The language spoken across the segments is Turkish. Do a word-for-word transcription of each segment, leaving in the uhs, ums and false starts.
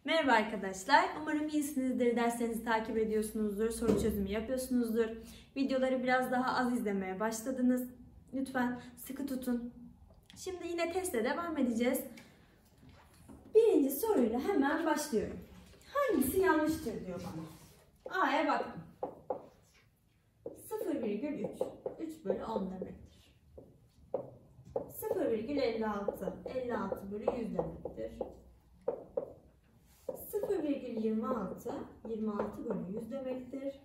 Merhaba arkadaşlar. Umarım iyisinizdir. Derslerinizi takip ediyorsunuzdur. Soru çözümü yapıyorsunuzdur. Videoları biraz daha az izlemeye başladınız. Lütfen sıkı tutun. Şimdi yine testle devam edeceğiz. Birinci soruyla hemen başlıyorum. Hangisi yanlıştır diyor bana. A'ya baktım. sıfır virgül üç. üç bölü on demektir. sıfır virgül elli altı. elli altı bölü yüz demektir. sıfır virgül yirmi altı, yirmi altı bölü yüz demektir.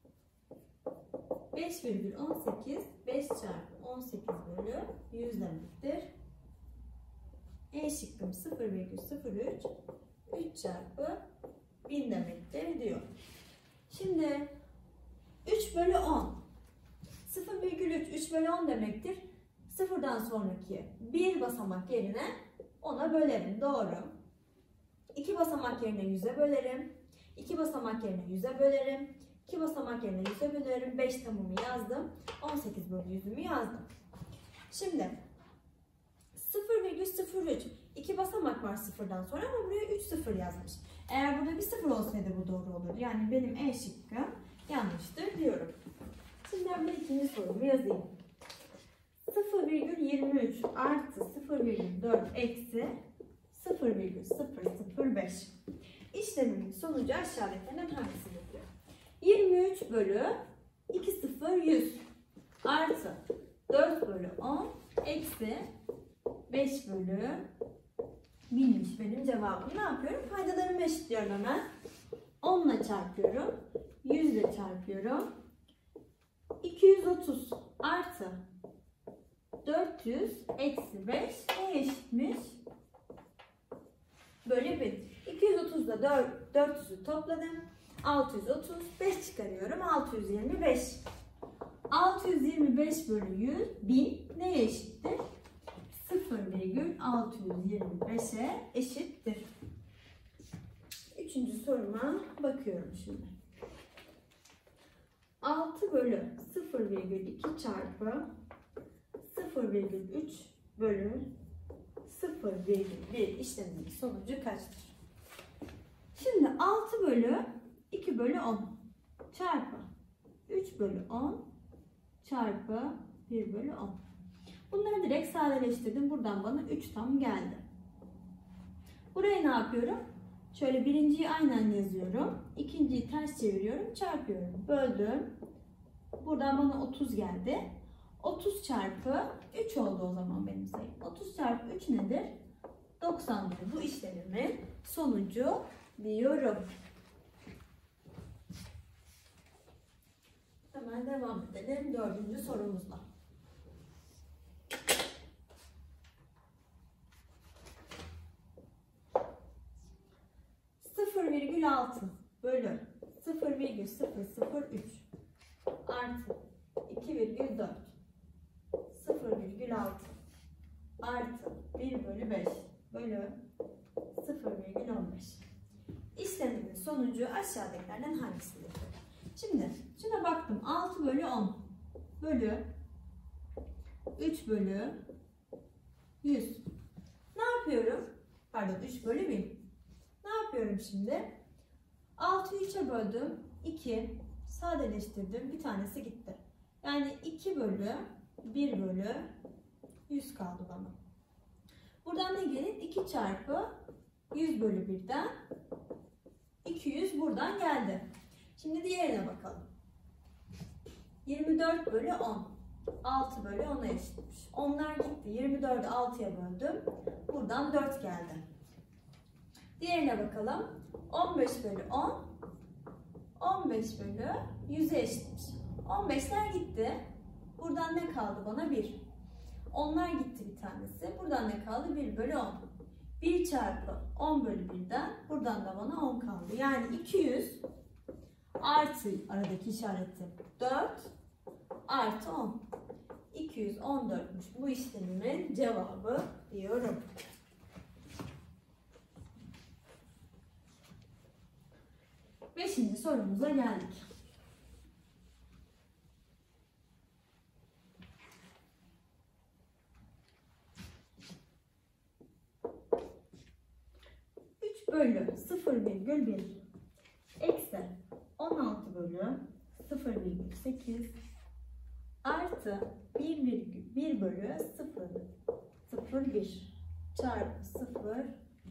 beş virgül on sekiz, beş çarpı on sekiz bölü yüz demektir. E şıkkım sıfır virgül sıfır üç, üç çarpı bin demektir diyor. Şimdi üç bölü on, sıfır virgül üç, üç bölü on demektir. Sıfırdan sonraki bir basamak yerine ona bölerim. Doğru. iki basamak yerine yüze bölerim. iki basamak yerine yüze bölerim. iki basamak yerine yüze bölerim. beş tamamı yazdım. on sekiz bölü yüzümü yazdım. Şimdi sıfır virgül sıfır üç. iki basamak var sıfırdan sonra ama buraya üç sıfır yazmış. Eğer burada bir sıfır olsaydı bu doğru olur. Yani benim E şıkkım yanlıştır diyorum. Şimdi ben ikinci sorumu yazayım. sıfır virgül yirmi üç artı sıfır virgül dört eksi sıfır virgül sıfır sıfır beş. İşlemimin sonucu aşağıdakilerden hangisidir diyor. yirmi üç bölü iki sıfır yüz artı dört bölü on eksi beş bölü binmiş benim cevabım. Ne yapıyorum? Paydalarımı eşitliyorum hemen. on ile çarpıyorum. yüz ile çarpıyorum. iki yüz otuz artı dört yüz eksi beş neye eşitmiş? Bölü bin. iki yüz otuz ile dört yüzü topladım. altı yüz otuz. beş çıkarıyorum. altı yüz yirmi beş. altı yüz yirmi beş bölü yüz. bin neye eşittir? sıfır virgül altı yüz yirmi beşe eşittir. Üçüncü soruma bakıyorum şimdi. altı bölü sıfır virgül iki çarpı sıfır virgül üç bölü sıfır virgül bir işleminin sonucu kaçtır? Şimdi altı bölü iki bölü on çarpı üç bölü on çarpı bir bölü on. Bunları direkt sadeleştirdim. Buradan bana üç tam geldi. Buraya ne yapıyorum? Şöyle birinciyi aynen yazıyorum. İkinciyi ters çeviriyorum. Çarpıyorum. Böldüm. Buradan bana otuz geldi. otuz çarpı üç oldu o zaman benim sayım. otuz çarpı üç nedir? doksandır. Bu işlemimin sonucu diyorum. Hemen devam edelim dördüncü sorumuzla. sıfır virgül altı bölü sıfır virgül sıfır sıfır üç artı iki virgül dört sıfır virgül altı artı bir bölü beş bölü sıfır virgül on beş. İşlemimin sonucu aşağıdakilerden hangisidir? Şimdi şuna baktım. altı bölü on bölü üç bölü yüz. Ne yapıyorum? Pardon, üç bölü bin. Ne yapıyorum şimdi? altıyı üçe böldüm. iki. Sadeleştirdim. Bir tanesi gitti. Yani iki bölü bir bölü yüz kaldı bana. Buradan ne gelir? iki çarpı yüz bölü birden iki yüz buradan geldi. Şimdi diğerine bakalım. yirmi dört bölü on. altı bölü ona eşitmiş. Onlar gitti. yirmi dördü altıya böldüm. Buradan dört geldi. Diğerine bakalım. on beş bölü on. on beş bölü yüze eşitmiş. on beşler gitti. Buradan ne kaldı bana? bir. Onlar gitti bir tanesi. Buradan ne kaldı? bir bölü on. bir çarpı on bölü birden buradan da bana on kaldı. Yani iki yüz artı aradaki işareti dört artı on. iki yüz on dörtmüş bu işlemimin cevabı diyorum. Beşinci sorumuza geldik. üç bölü sıfır virgül bir eksi on altı bölü sıfır virgül sekiz artı bir virgül bir bölü sıfır sıfır bir çarpı sıfır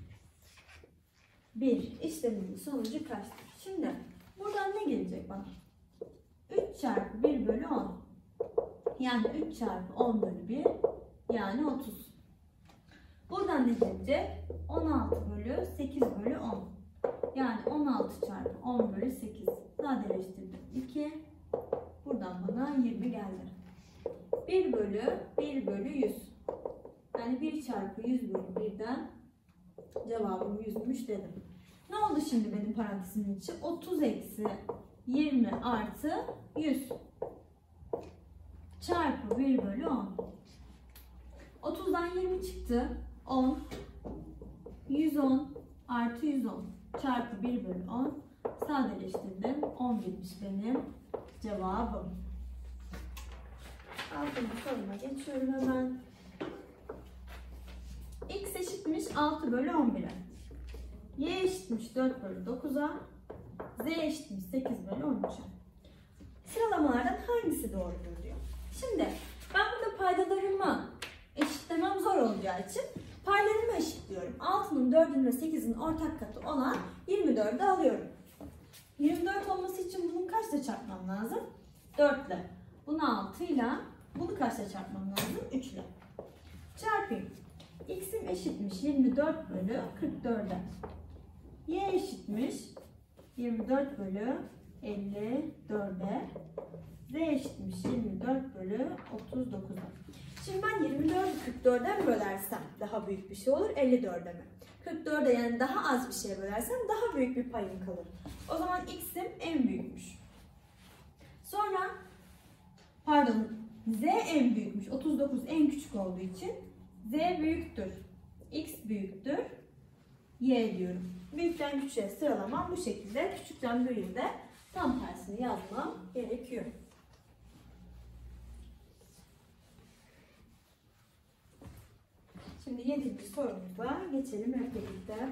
bir işleminin sonucu kaçtır? Şimdi buradan ne gelecek bana? üç çarpı bir bölü on. Yani üç çarpı on bölü bir yani otuz. Buradan ne gelecek? on altı bölü sekiz bölü on. Yani on altı çarpı on bölü sekiz. Sadeleştirdim. iki. Buradan bana yirmi geldi. bir bölü bir bölü yüz. Yani bir çarpı yüz bölü birden cevabım yüzmüş dedim. Ne oldu şimdi benim parantezimin içi? otuz eksi yirmi artı yüz çarpı bir bölü on. otuzdan yirmi çıktı. on. yüz on artı yüz on çarpı bir bölü on. Sadeleştirdim. on birmiş benim cevabım. Altıncı soruma geçiyorum hemen. X eşitmiş altı bölü on bire. Y eşitmiş dört bölü dokuza. Z eşitmiş sekiz bölü on üçe. Sıralamalardan hangisi doğrudur diyor. Şimdi ben burada paydalarımı eşitlemem zor olacağı için paylarımı eşitliyorum. altının, dördün ve sekizin ortak katı olan yirmi dördü alıyorum. yirmi dört olması için bunu kaçla çarpmam lazım? dört ile. Bunu altı ile. Bunu kaçla çarpmam lazım? üç ile. Çarpayım. X'im eşitmiş yirmi dört bölü kırk dörde. Y eşitmiş yirmi dört bölü elli dörde. Z eşitmiş yirmi dört bölü otuz dokuza. Şimdi ben yirmi dördü kırk dörde mi bölersem daha büyük bir şey olur, elli dörde mi? kırk dörde yani daha az bir şeye bölersem daha büyük bir payım kalır. O zaman X'im en büyükmüş. Sonra pardon Z en büyükmüş. otuz dokuz en küçük olduğu için Z büyüktür. X büyüktür. Y diyorum. Büyükten küçüğe sıralamam bu şekilde. Küçükten büyüğe de tam tersini yazmam gerekiyor. Şimdi yedinci sorumuza geçelim hep birlikte.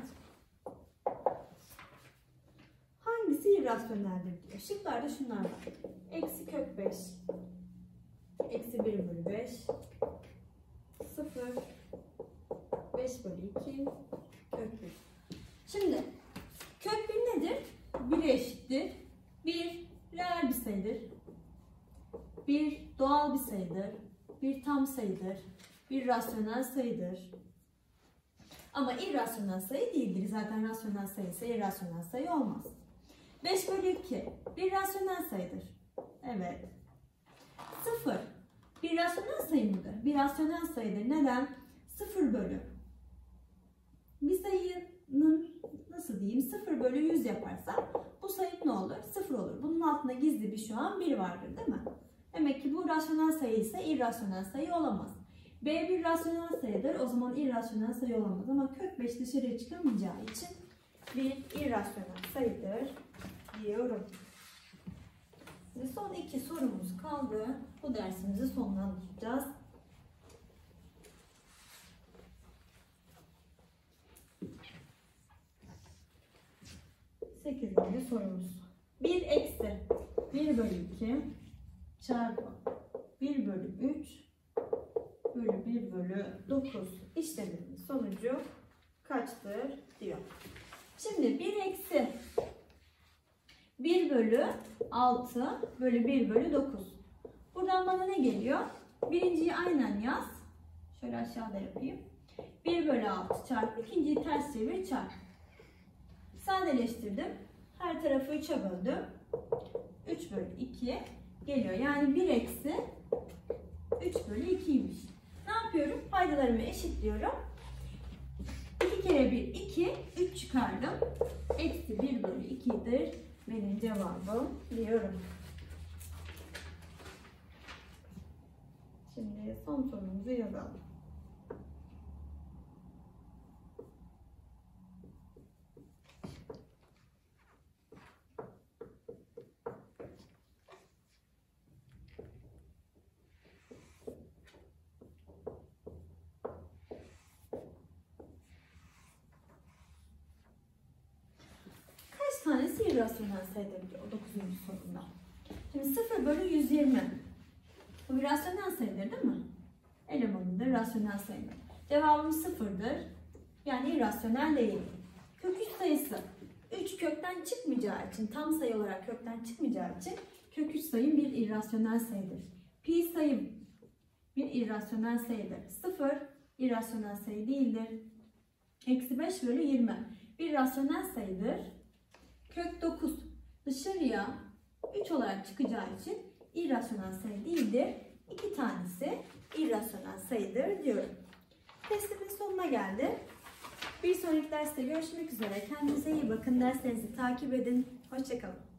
Hangisi irrasyoneldir diyor. Şıklarda şunlar var. Eksi kök beş. Eksi bir bölü beş. sıfır. beş bölü iki. Kök bir. Şimdi kök bir nedir? bir'e eşittir. bir reel bir sayıdır. bir doğal bir sayıdır. bir tam sayıdır. Bir rasyonel sayıdır. Ama irrasyonel sayı değildir. Zaten rasyonel sayı ise irrasyonel sayı olmaz. beş bölü iki bir rasyonel sayıdır. Evet. sıfır bir rasyonel sayı mıdır? Bir rasyonel sayıdır. Neden? sıfır bölü. Bir sayının nasıl diyeyim? sıfır bölü yüz yaparsam bu sayı ne olur? sıfır olur. Bunun altında gizli bir şu an bir vardır değil mi? Demek ki bu rasyonel sayı ise irrasyonel sayı olamaz. B bir rasyonel sayıdır. O zaman irrasyonel sayı olamaz. Ama kök beş dışarıya çıkamayacağı için bir irrasyonel sayıdır diyorum. Şimdi son iki sorumuz kaldı. Bu dersimizi sonlandıracağız. sekizinci sorumuz. bir eksi bir bölü iki çarpı bir bölü üç bölü bir bölü dokuz işleminin sonucu kaçtır diyor. Şimdi bir eksi bir bölü altı bölü bir bölü dokuz. Buradan bana ne geliyor? Birinciyi aynen yaz. Şöyle aşağıda yapayım. bir bölü altı çarpı ikinciyi ters çevir çarp. Sadeleştirdim. Her tarafı üçe böldüm. üç bölü iki geliyor. Yani bir eksi üç bölü ikiymiş. Ne yapıyorum? Paydalarımı eşitliyorum. iki kere bir iki. üç çıkardım. Eksi bir bölü iki'dir. Benim cevabım diyorum. Şimdi son sorumuzu yazalım. tanesi irrasyonel sayıdır diyor dokuzuncu sorumda. Şimdi sıfır bölü yüz yirmi. Bu bir rasyonel sayıdır değil mi? Elemanıdır, rasyonel sayıdır. Cevabımız sıfırdır. Yani irrasyonel değil. Kök üç sayısı üç kökten çıkmayacağı için, tam sayı olarak kökten çıkmayacağı için kök üç sayım bir irrasyonel sayıdır. Pi sayım bir irrasyonel sayıdır. sıfır irrasyonel sayı değildir. Eksi beş bölü yirmi bir rasyonel sayıdır. Kök dokuz dışarıya üç olarak çıkacağı için irrasyonel sayı değildir. İki tanesi irrasyonel sayıdır diyorum. Testimin sonuna geldi. Bir sonraki derste görüşmek üzere. Kendinize iyi bakın. Derslerinizi takip edin. Hoşça kalın.